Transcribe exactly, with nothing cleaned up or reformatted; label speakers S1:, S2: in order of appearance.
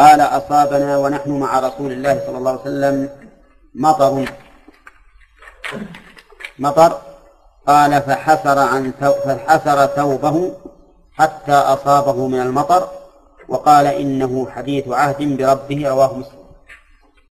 S1: قال أصابنا ونحن مع رسول الله صلى الله عليه وسلم مطر مطر قال فحسر, عن فحسر ثوبه حتى أصابه من المطر، وقال إنه حديث عهد بربه، رواه مسلم.